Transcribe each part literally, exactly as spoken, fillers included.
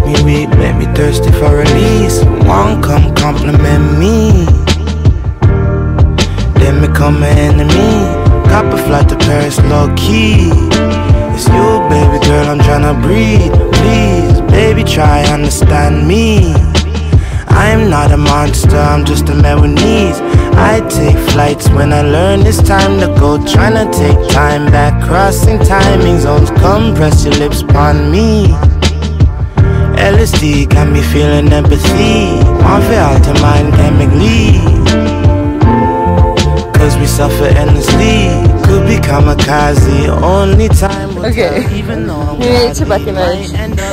me weak, make me thirsty for release. One come compliment me, then become an enemy. Cop a flight to Paris, low key. It's you, baby girl, I'm tryna breathe. Please, baby, try understand me. I'm not a monster, I'm just a man with needs. I take flights when I learn it's time to go. Tryna take time back, crossing timing zones. Come press your lips upon me. L S D got me feeling empathy. One for alter mind can make leave. Cause we suffer endlessly. Could be kamikaze, only time will okay. tell. Even though I'm we made it to Breckenridge.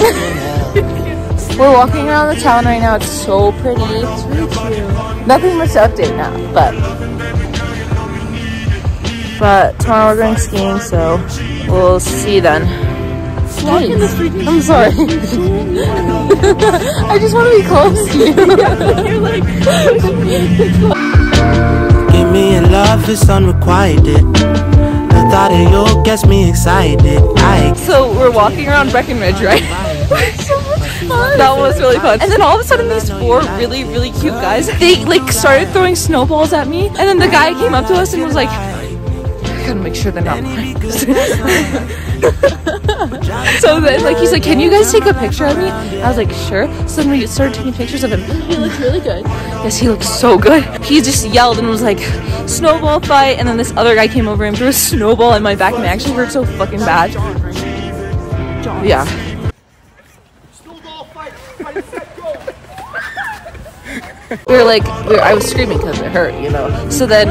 We're walking around the town right now. It's so pretty. It's really cute. Nothing much to update now, but but tomorrow we're going skiing, so we'll see you then. Hey, I'm sorry. I just want to be close to you. You're like, give me a love is unrequited. The thought of you gets me excited. I so we're walking around Breckenridge, right? That was really fun. And then all of a sudden these four really, really cute guys, they like started throwing snowballs at me. And then the guy came up to us and was like, I gotta make sure they're not mine. So then like he's like, can you guys take a picture of me? I was like, sure. So then we started taking pictures of him. He looked really good. Yes, he looked so good. He just yelled and was like, snowball fight. And then this other guy came over and threw a snowball in my back and it actually hurt so fucking bad. Yeah. We were like, we were, I was screaming because it hurt, you know. So then,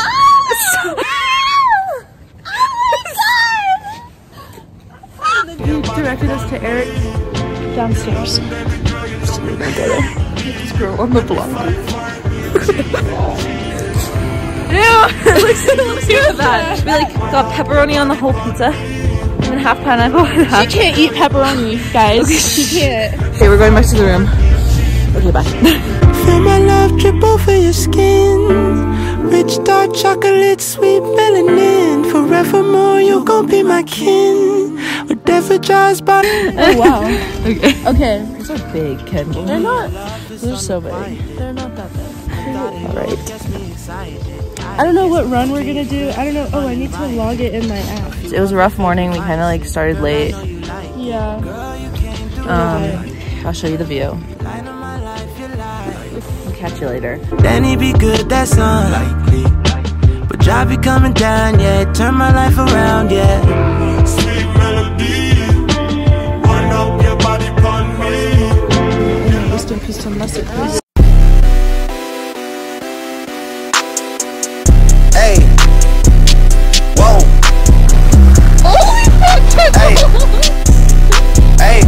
he directed us to Eric downstairs. So we didn't go there. This girl on the block. Ew! It looks, it looks so bad. We like got pepperoni on the whole pizza, and then half pineapple. Half. She can't eat pepperoni, guys. She can't. Okay, we're going back to the room. Okay, bye. feel my love drip over your skin. Rich dark chocolate, sweet melanin. Forevermore, you're gonna be my kin. Whatever drives by. Oh wow. Okay. Okay. These are big, Kendall. They're not. They're so big. They're not that big. Alright. I don't know what run we're gonna do. I don't know. Oh, I need to log it in my app. It was a rough morning. We kind of like started late. Yeah. Um, I'll show you the view. Catch you later. Then he be good, that's unlikely. But job be coming down, yeah. Turn my life around, yeah. Sweet melody, wind up your body upon me. Rest in peace to mustard, please. Hey, whoa. Hey, hey,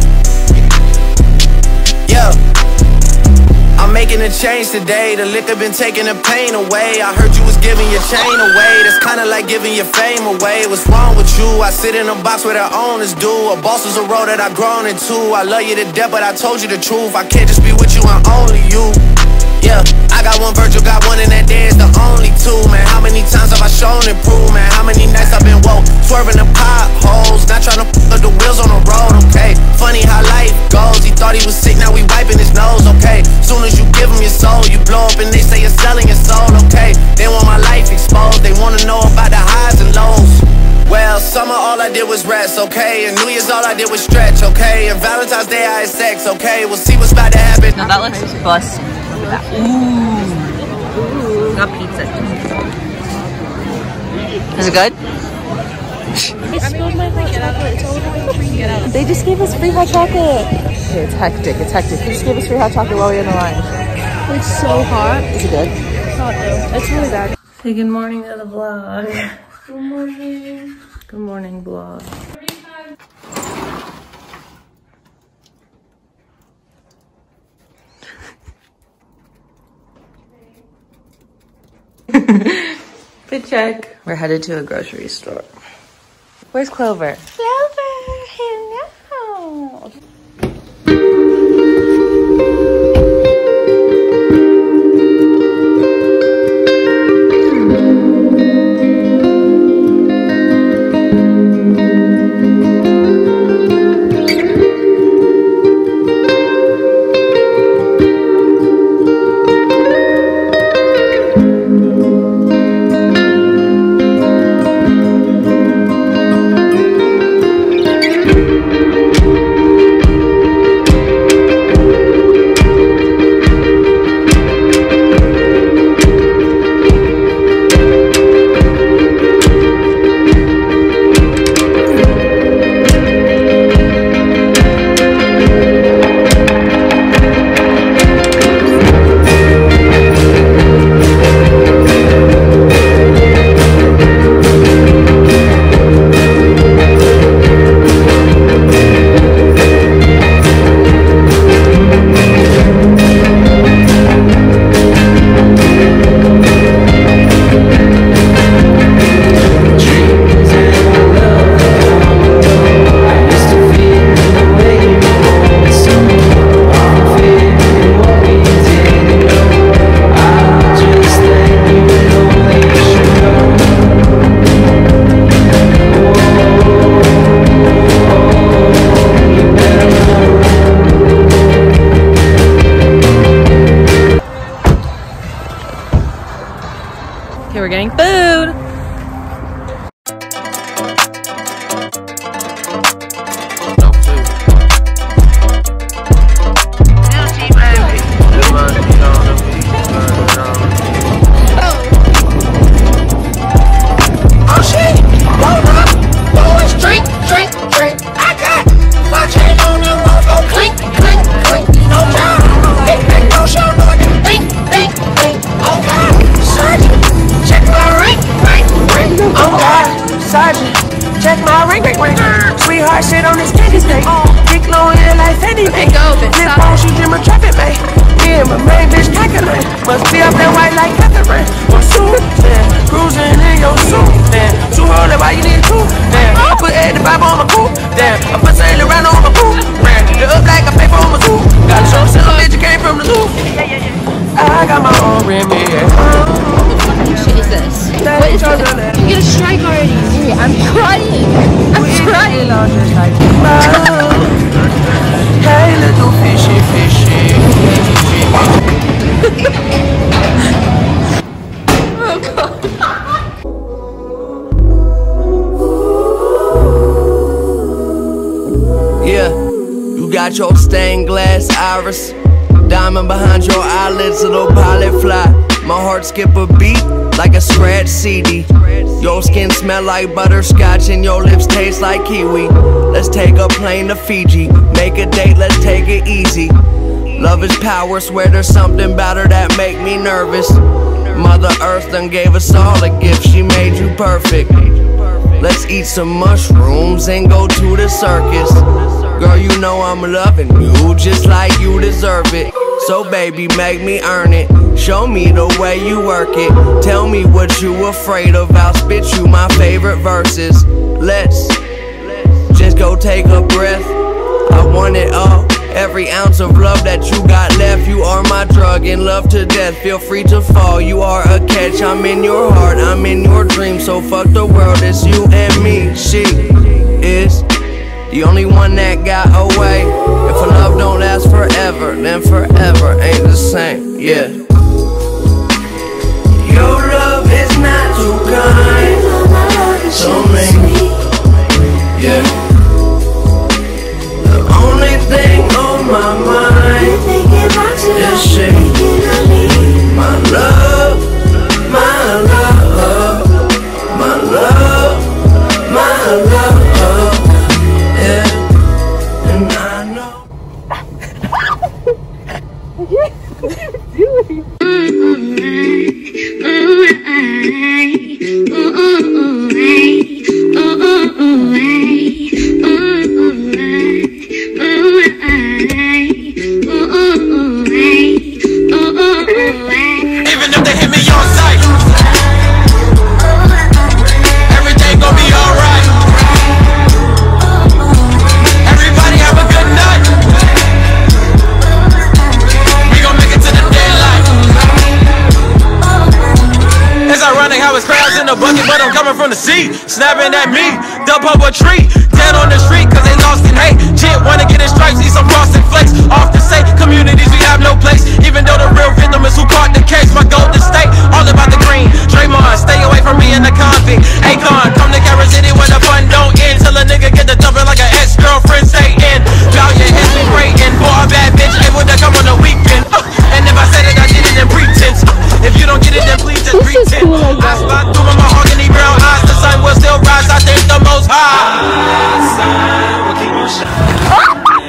yeah. I'm making a change today. The liquor been taking the pain away. I heard you was giving your chain away. That's kinda like giving your fame away. What's wrong with you? I sit in a box where the owners do. A boss is a role that I've grown into. I love you to death, but I told you the truth. I can't just be with you, I'm only you. Yeah, I got one Virgil, got one, and that there is the only two, man. How many times have I shown improvement? How many nights I've been woke, swerving the potholes, not trying to f*** up the wheels on the road, okay? Funny how life goes, he thought he was sick, now we wiping his nose, okay? Soon as you give him your soul, you blow up and they say you're selling your soul, okay? They want my life exposed, they wanna know about the highs and lows. Well, summer all I did was rest, okay? And New Year's all I did was stretch, okay? And Valentine's Day I had sex, okay? We'll see what's about to happen. Now that looks busted. Ooh. Ooh. Got pizza. Is it good? I spilled my hot chocolate. It's all over. They just gave us free hot chocolate. Okay, it's hectic. It's hectic. They just gave us free hot chocolate while we were in the line. It's so hot. Is it good? It's hot though. It's really bad. Say good morning to the vlog. Good morning. Good morning, vlog. Good check. We're headed to a grocery store. Where's Clover? Clover, hello. getting food. Check my ring, ring, ring. Sweetheart, shit on this candy steak. Dick low in it like Fendi, man. Flip phone, she dream of traffic, man. Me and my main bitch calculate. Must be up that white like Catherine. My suit, man. Cruising in your suit, man. Too holy, why you need two? Damn. I put eighty-five on my coupe, damn. I put Saint Laurent on my coupe, man. The up like I pay for my zoo. Got a show, sell a bitch, you came from the zoo. I got my own Remy, yeah. Shit is this? What is this? You get a strike already. Yeah, I'm trying. I'm trying. Hey, little fishy, fishy. Oh god. Yeah, you got your stained glass iris, diamond behind your eyelids, little pilot fly. My heart skip a beat like a scratch C D. Your skin smell like butterscotch and your lips taste like kiwi. Let's take a plane to Fiji, make a date, let's take it easy. Love is power, swear there's something about her that make me nervous. Mother Earth done gave us all a gift, she made you perfect. Let's eat some mushrooms and go to the circus. Girl, you know I'm loving you just like you deserve it. So baby, make me earn it. Show me the way you work it. Tell me what you afraid of, I'll spit you my favorite verses. Let's just go take a breath. I want it all, every ounce of love that you got left. You are my drug, in love to death. Feel free to fall, you are a catch. I'm in your heart, I'm in your dream. So fuck the world, it's you and me. She is the only one that got away. If a love don't last forever, then forever ain't the same, yeah. Your love is not too kind, so me, yeah. The only thing on my mind is she. My love, my love, my love, my love, yeah. And I know. What are you doing? Even if they hit me on sight, everything gon' be alright. Everybody have a good night. We gon' make it to the daylight. It's ironic how it's crowds in the bucket, but I'm coming from the sea, snapping at me. Dump up a tree, dead on the street, cause they lost in hate. Shit, wanna get in stripes, eat some frosted flakes. Off the say, communities, we have no place. Even though the real victim is who caught the case. My golden state, all about the green. Draymond, stay away from me in the convict. Akon, come to Carol City where the fun don't end. Till a nigga get the dumping like an ex-girlfriend say in. Valiant hits me praying for a bad bitch able to come on the weekend. Uh, and if I said it, I did it in pretense. Uh, if you don't get it, then please just pretend. I spot through my mahogany brown eyes. The sun will still rise, I think the most high.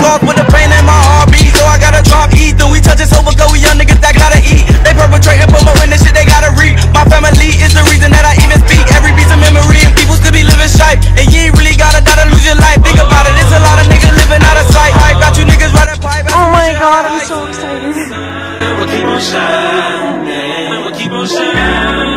walk with the pain in my heartbeat. So I gotta drop ether. We touch it sober, cause we young niggas that gotta eat. They perpetrating, promoting this shit, they gotta read. My family is the reason that I even speak. Every piece of memory and people still be living shite. And you ain't really gotta, gotta lose your life. Think about it, it's a lot of niggas living out of sight. I got you niggas running pipe. Oh my god, I'm so excited. We'll keep on shining. We'll keep on shining.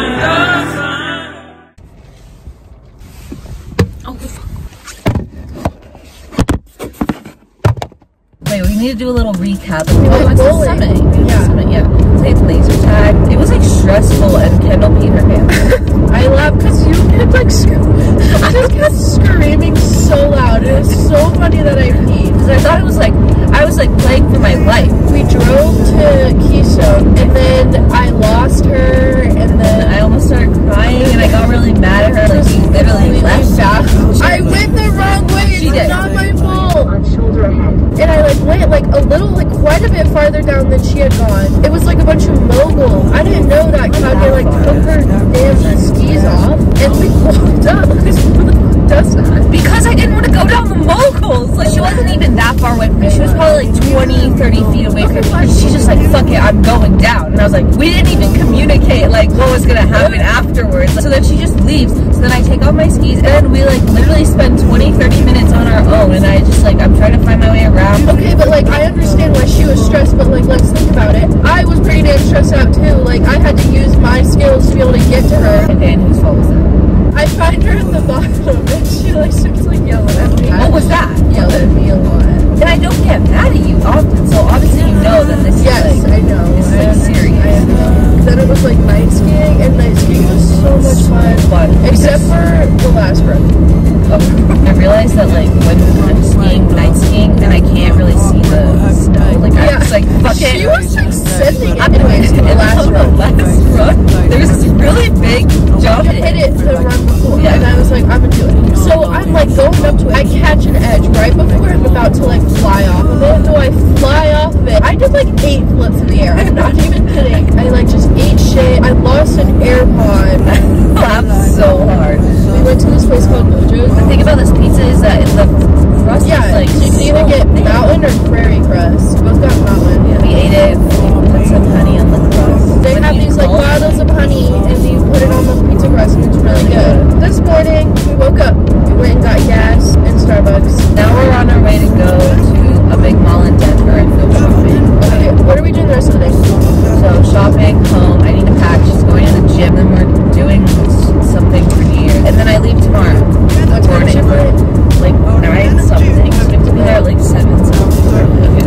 Wait, we need to do a little recap. Oh, it's the summit. Yeah. Summit, yeah. Played laser tag. It was like stressful, and Kendall peed her pants. I laughed because you kept like screaming. I just kept screaming so loud. It was so funny that I peed. Because I thought it was like, I was like playing for my life. We drove to Keystone, and then I lost her, and then I almost started crying, and I got really mad at her. Like, she literally left back. I went the wrong way. She It's did. not my fault. On shoulder ahead. And I like went like a little, like quite a bit farther down than she had gone. It was like a bunch of mogul. I didn't know that Claudia like took her damn skis off and we walked up. Because who the fuck does that? Because I didn't want to go down the moguls. Like, she wasn't even that far away from me. She was probably like twenty, thirty feet away from me. And she just like, fuck it, I'm going down. And I was like, we didn't even communicate like what was gonna happen afterwards. So then she just leaves. So then I take off my skis, and then we like literally spend twenty, thirty minutes on our own. And I just like, I'm trying to find my way around. Okay, but like I understand why she was stressed, but like let's think about it. I was pretty damn stressed out too. Like I had to use my skills to be able to get to her. Okay, and whose fault was that? I find her at the bottom and she like starts like yelling at me. What was that? Yelled at me a lot. And I don't get mad at you often, so obviously you know that this Yes, is like, I know. this is I like understand. serious. I know. Then it was like night skiing, and night skiing was so much fun. Fun. Except for the last run. Oh, I realized that like when I'm skiing, night skiing, and I can't really see the snow. Like I Yeah. was like, fuck it. She was like sending it. Anyways, the And last on run. the last run, there was this really big jump. I hit it the run before, Yeah. and I was like, I'm gonna do it. So I'm like going up to it. I catch an edge right before I'm about to like fly off of it. So I fly off of it. I did like eight flips in the air. I'm not even kidding. I like just ate shit. I lost an AirPod. Laughed so hard. We went to this place called Mojo's. The thing about this pizza is that the crust Yeah, is like so you can either so get thin. mountain or prairie crust. Both got mountain. We ate it. We put some honey on the crust. They When have you these like gulp- bottles of honey and you put it on the pizza crust and it's really good. This morning we woke up, we went and got gas in Starbucks. Now we're on our way to go to a big mall in Denver and go shopping. Okay, what are we doing the rest of the day? So shopping, home, I need to pack. She's going to the gym, then we're doing s- something for New Year's. And then I leave tomorrow. What time is Morning. your flight? Like nine something. So we have to be there at like seven. So okay.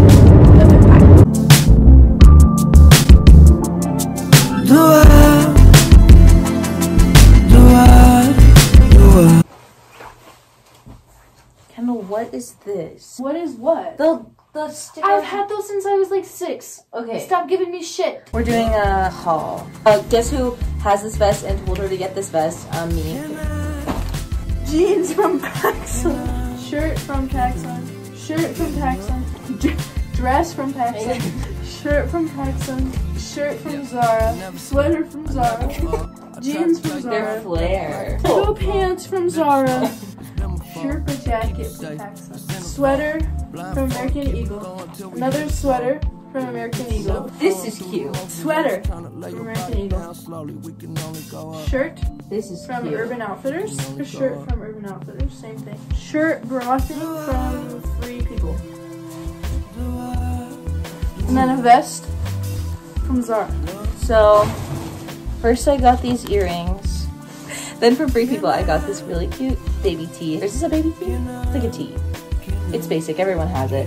Okay, bye. Do I, do I, do I? Kendall, what is this? What is what? The the sticker. I've had those since I was like six. Okay. Stop giving me shit. We're doing a haul. Uh, guess who has this vest and told her to get this vest? Um, me. Jeans from Paxson. Shirt from Paxson. Shirt from Paxson. D dress from Paxson. Shirt from Paxson. Shirt from Zara. Sweater from Zara. Jeans from Their Zara. flare. Two pants from Zara. Shirt or jacket from Paxson. Sweater from American Eagle. Another sweater from American Eagle. This is cute. Sweater from American Eagle. Shirt This is from cute. Urban Outfitters. A shirt from Urban Outfitters. Same thing. Shirt brothing from Free People. And then a vest from Zara. So, first I got these earrings. Then from Free People, I got this really cute baby tee. Is this a baby tee? It's like a tee. It's basic. Everyone has it.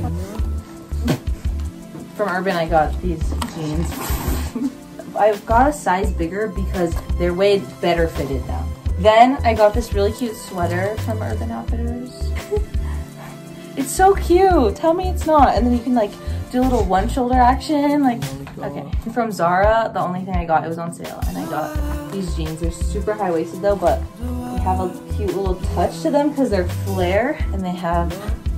From Urban, I got these jeans. I've got a size bigger because they're way better fitted now. Then I got this really cute sweater from Urban Outfitters. It's so cute. Tell me it's not. And then you can like do a little one shoulder action. Like, okay. From Zara, the only thing I got, it was on sale. And I got these jeans. They're super high waisted though, but they have a cute little touch to them because they're flare and they have.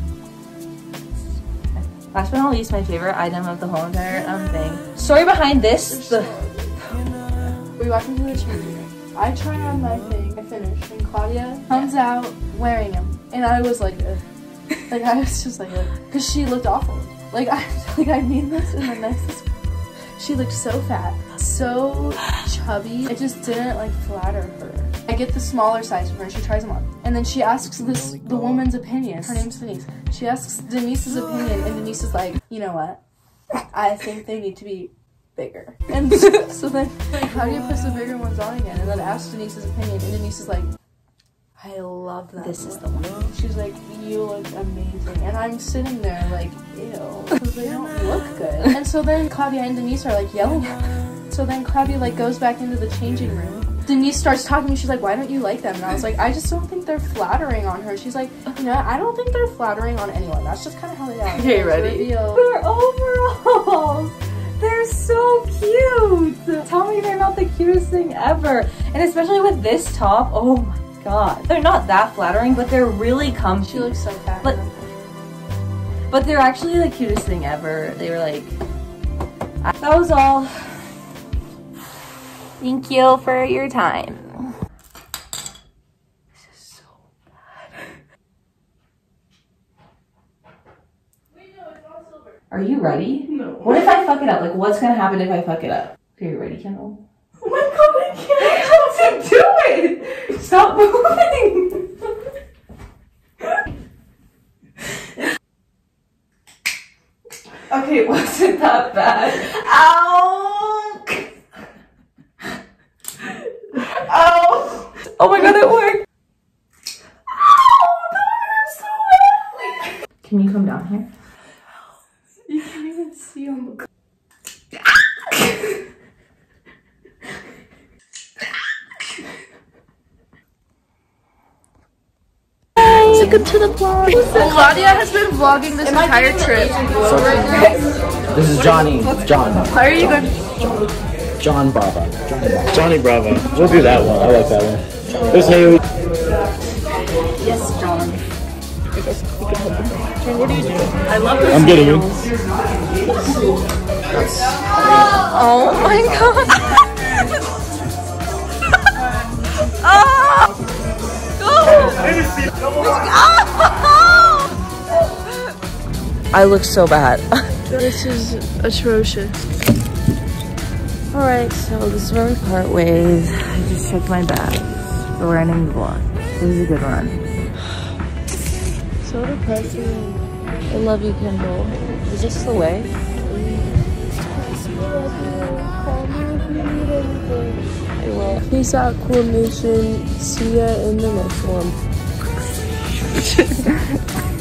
Last but not least, my favorite item of the whole entire um, thing. Story behind this. The We walk into the changing room. I try on my thing. I finish. And Claudia comes out wearing them. And I was like, ugh. Like I was just like, because she looked awful. Like I, like I mean this in the nicest. She looked so fat, so chubby. It just didn't like flatter her. I get the smaller size from her. She tries them on, and then she asks this the woman's opinion. Her name's Denise. She asks Denise's opinion, and Denise is like, you know what? I think they need to be bigger. And so, so then like, Claudia puts the bigger ones on again, and then asks Denise's opinion, and Denise is like, I love that. This one. Is the one. She's like, you look amazing. And I'm sitting there like, ew. Because they don't look good. And so then Claudia and Denise are like yelling at her. So then Claudia like goes back into the changing room. Denise starts talking to me. She's like, why don't you like them? And I was like, I just don't think they're flattering on her. She's like, you know, I don't think they're flattering on anyone. That's just kind of how they are. Okay, ready? Reveal. They're overalls. They're so cute. Tell me they're not the cutest thing ever. And especially with this top, oh my God. They're not that flattering, but they're really comfy. She looks so fat. But, but they're actually the cutest thing ever. They were like, that was all. Thank you for your time. This is so bad. Are you ready? No. What if I fuck it up? Like, what's gonna happen if I fuck it up? Okay, you ready, Kendall? Oh my God, I can't. How to do it? Stop moving. Okay, it wasn't that bad. Ow! Ow! Oh my God, it worked. Ow! That hurts so badly. Can you come down here? You can't even see on the. Welcome to the vlog. Claudia has been vlogging this entire trip. So right now, this is Johnny. John. how are you going? John Bravo. Johnny Bravo. Johnny Bravo. We'll do that one. I like that one. There's Haley. Yes, John. What do you do? I love this. I'm getting you. Oh my God. Oh! I look so bad. This is atrocious. Alright, so this is where we part ways. I just checked my bags. We're running the vlog. It was a good run. So depressing. I love you, Kendall. Is this the way? I will. Peace out, Cool Nation. See ya in the next one.